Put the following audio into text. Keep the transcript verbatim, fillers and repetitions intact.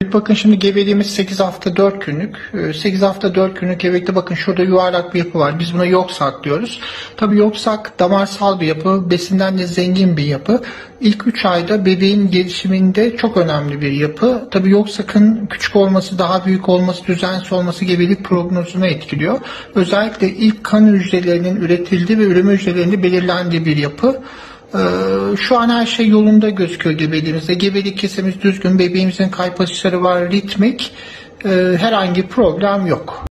günlük. Bakın şimdi gebeliğimiz sekiz hafta dört günlük. sekiz hafta dört günlük gebekte bakın şurada yuvarlak bir yapı var. Biz buna yoksak diyoruz. Tabii yoksak damarsal bir yapı, besinden de zengin bir yapı. İlk üç ayda bebeğin gelişiminde çok önemli bir yapı. Tabii yoksakın küçük olması, daha büyük olması, düzensiz olması gebelik prognozunu etkiliyor. Özellikle ilk kan hücrelerinin üretildiği ve üreme hücrelerinin belirlendiği bir yapı. Ee, şu an her şey yolunda gözüküyor gebeliğimizde. Gebelik kesemiz düzgün, bebeğimizin kalp atışları var, ritmik. Ee, herhangi bir problem yok.